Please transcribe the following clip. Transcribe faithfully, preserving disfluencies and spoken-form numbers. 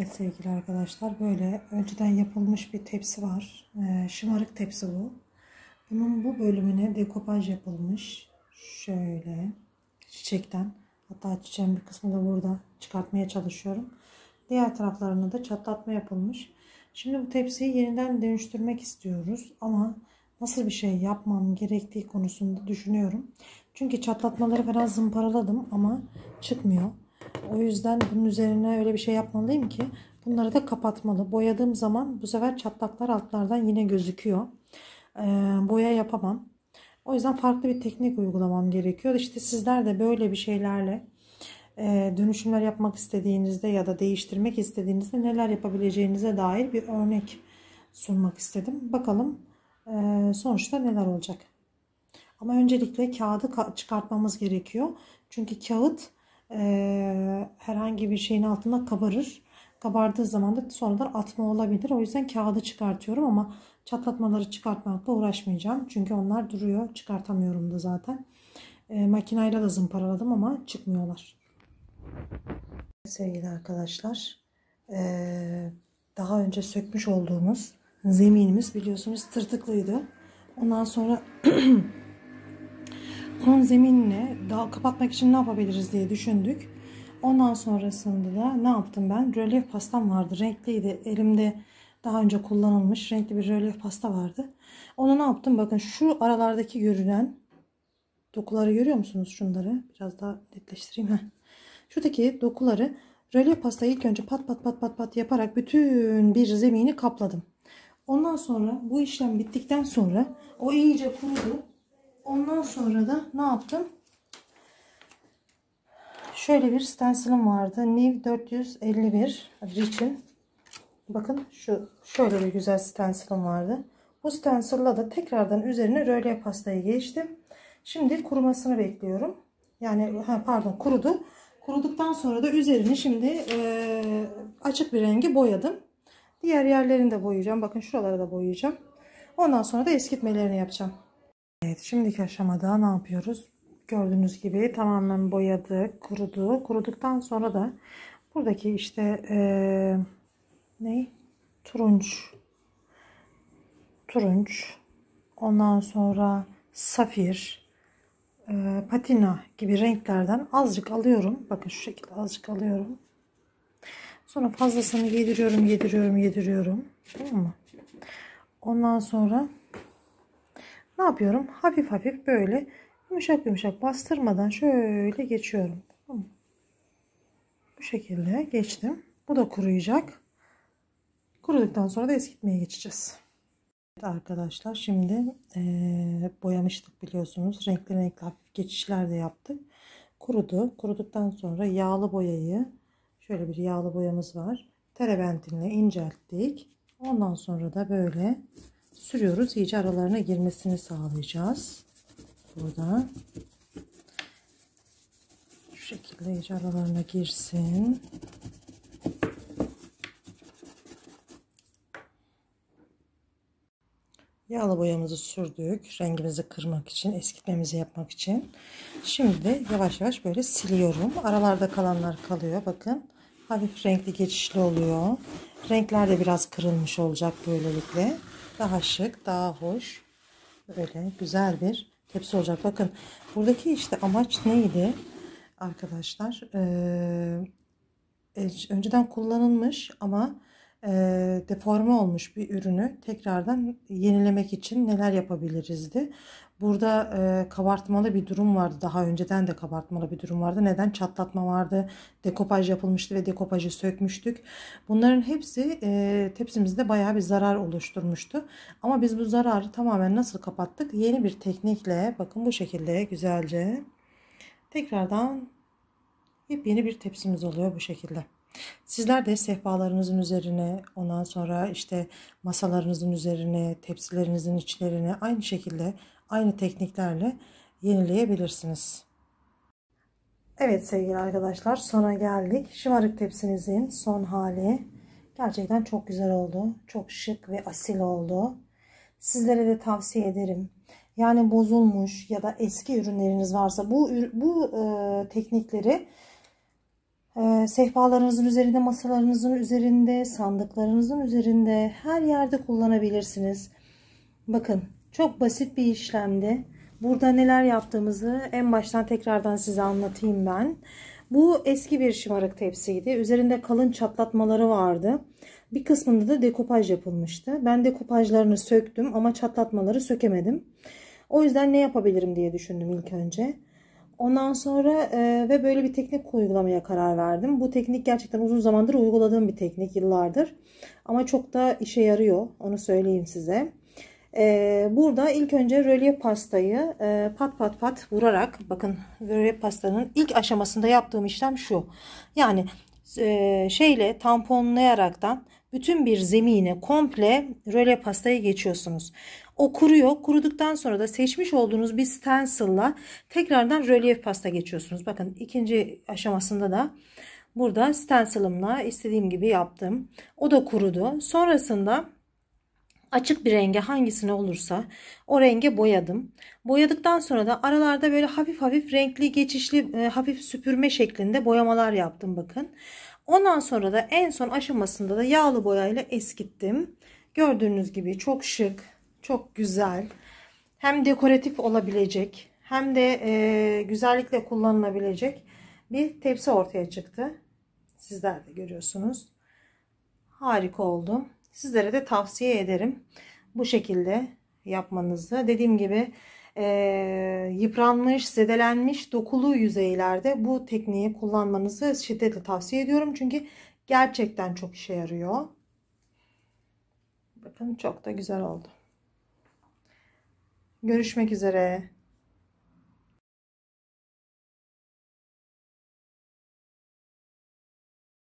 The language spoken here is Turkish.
Evet sevgili arkadaşlar, böyle önceden yapılmış bir tepsi var. Ee, şımarık tepsi bu. Bunun bu bölümüne dekopaj yapılmış. Şöyle çiçekten. Hatta çiçeğin bir kısmı da burada, çıkartmaya çalışıyorum. Diğer taraflarına da çatlatma yapılmış. Şimdi bu tepsiyi yeniden dönüştürmek istiyoruz. Ama nasıl bir şey yapmam gerektiği konusunda düşünüyorum. Çünkü çatlatmaları falan zımparaladım ama çıkmıyor. O yüzden bunun üzerine öyle bir şey yapmalıyım ki bunları da kapatmalı. Boyadığım zaman bu sefer çatlaklar altlardan yine gözüküyor. Ee, boya yapamam. O yüzden farklı bir teknik uygulamam gerekiyor. İşte sizler de böyle bir şeylerle e, dönüşümler yapmak istediğinizde ya da değiştirmek istediğinizde neler yapabileceğinize dair bir örnek sunmak istedim. Bakalım e, sonuçta neler olacak. Ama öncelikle kağıdı çıkartmamız gerekiyor. Çünkü kağıt e, herhangi bir şeyin altında kabarır. Kabardığı zaman da sonradan atma olabilir. O yüzden kağıdı çıkartıyorum ama çatlatmaları çıkartmakla uğraşmayacağım. Çünkü onlar duruyor. Çıkartamıyorum da zaten. E, makinayla da zımparaladım ama çıkmıyorlar. Sevgili arkadaşlar, e, daha önce sökmüş olduğumuz zeminimiz biliyorsunuz tırtıklıydı. Ondan sonra onun zeminini daha kapatmak için ne yapabiliriz diye düşündük. Ondan sonrasında da ne yaptım ben? Rölyef pastam vardı. Renkliydi. Elimde daha önce kullanılmış renkli bir rölyef pasta vardı. Onu ne yaptım? Bakın şu aralardaki görünen dokuları görüyor musunuz? Şunları biraz daha netleştireyim. Heh. Şuradaki dokuları rölyef pastayı ilk önce pat pat pat pat pat yaparak bütün bir zemini kapladım. Ondan sonra bu işlem bittikten sonra o iyice kurudu. Ondan sonra da ne yaptım? Şöyle bir stencilim vardı. Niv dört yüz elli bir Rich'in. Bakın şu şöyle bir güzel stencilim vardı. Bu stencil'la da tekrardan üzerine rölyef pastayı geçtim. Şimdi kurumasını bekliyorum. Yani ha, pardon kurudu. Kuruduktan sonra da üzerini şimdi e, açık bir rengi boyadım. Diğer yerlerini de boyayacağım. Bakın şuraları da boyayacağım. Ondan sonra da eskitmelerini yapacağım. Evet, şimdiki aşamada ne yapıyoruz? Gördüğünüz gibi tamamen boyadık, kurudu. Kuruduktan sonra da buradaki işte ee, ne? Turunç, turunç, ondan sonra safir, e, patina gibi renklerden azıcık alıyorum. Bakın şu şekilde azıcık alıyorum. Sonra fazlasını yediriyorum, yediriyorum, yediriyorum. Tamam mı? Ondan sonra ne yapıyorum? Hafif hafif böyle yumuşak yumuşak bastırmadan şöyle geçiyorum. Tamam. Bu şekilde geçtim. Bu da kuruyacak. Kuruduktan sonra da eskitmeye geçeceğiz. Evet arkadaşlar, şimdi e, boyamıştık biliyorsunuz. Renkli renkli hafif geçişler de yaptık. Kurudu. Kuruduktan sonra yağlı boyayı, şöyle bir yağlı boyamız var. Terebentinle incelttik. Ondan sonra da böyle sürüyoruz. İyice aralarına girmesini sağlayacağız. Burada şu şekilde iyice aralarına girsin. Yağlı boyamızı sürdük. Rengimizi kırmak için, eskitmemizi yapmak için. Şimdi de yavaş yavaş böyle siliyorum. Aralarda kalanlar kalıyor. Bakın hafif renkli geçişli oluyor. Renkler de biraz kırılmış olacak böylelikle. Daha şık, daha hoş. Böyle güzel bir tepsi olacak. Bakın buradaki işte amaç neydi arkadaşlar? Ee, önceden kullanılmış ama e, deforme olmuş bir ürünü tekrardan yenilemek için neler yapabilirizdi? Burada e, kabartmalı bir durum vardı. Daha önceden de kabartmalı bir durum vardı. Neden? Çatlatma vardı. Dekopaj yapılmıştı ve dekopajı sökmüştük. Bunların hepsi e, tepsimizde bayağı bir zarar oluşturmuştu. Ama biz bu zararı tamamen nasıl kapattık? Yeni bir teknikle, bakın bu şekilde güzelce tekrardan yeni bir tepsimiz oluyor bu şekilde. Sizler de sehpalarınızın üzerine, ondan sonra işte masalarınızın üzerine, tepsilerinizin içlerine aynı şekilde, aynı tekniklerle yenileyebilirsiniz. Evet sevgili arkadaşlar, sona geldik. Şımarık tepsimizin son hali gerçekten çok güzel oldu. Çok şık ve asil oldu. Sizlere de tavsiye ederim. Yani bozulmuş ya da eski ürünleriniz varsa bu bu e, teknikleri Ee, sehpalarınızın üzerinde, masalarınızın üzerinde, sandıklarınızın üzerinde, her yerde kullanabilirsiniz. Bakın, çok basit bir işlemdi. Burada neler yaptığımızı en baştan tekrardan size anlatayım ben. Bu eski bir şımarık tepsiydi. Üzerinde kalın çatlatmaları vardı. Bir kısmında da dekopaj yapılmıştı. Ben dekopajlarını söktüm ama çatlatmaları sökemedim. O yüzden ne yapabilirim diye düşündüm ilk önce. Ondan sonra e, ve böyle bir teknik uygulamaya karar verdim. Bu teknik gerçekten uzun zamandır uyguladığım bir teknik, yıllardır. Ama çok da işe yarıyor, onu söyleyeyim size. E, burada ilk önce rölyef pastayı e, pat pat pat vurarak, bakın rölyef pastanın ilk aşamasında yaptığım işlem şu. Yani e, şeyle tamponlayaraktan bütün bir zemine komple rölyef pastayı geçiyorsunuz. O kuruyor. Kuruduktan sonra da seçmiş olduğunuz bir stencil'la tekrardan rölyef pasta geçiyorsunuz. Bakın ikinci aşamasında da burada stencil'ımla istediğim gibi yaptım. O da kurudu. Sonrasında açık bir renge, hangisine olursa o renge boyadım. Boyadıktan sonra da aralarda böyle hafif hafif renkli geçişli e, hafif süpürme şeklinde boyamalar yaptım, bakın. Ondan sonra da en son aşamasında da yağlı boyayla eskittim. Gördüğünüz gibi çok şık, çok güzel, hem dekoratif olabilecek hem de e, güzellikle kullanılabilecek bir tepsi ortaya çıktı. Sizler de görüyorsunuz. Harika oldu. Sizlere de tavsiye ederim bu şekilde yapmanızı. Dediğim gibi e, yıpranmış, zedelenmiş dokulu yüzeylerde bu tekniği kullanmanızı şiddetle tavsiye ediyorum. Çünkü gerçekten çok işe yarıyor. Bakın çok da güzel oldu. Görüşmek üzere.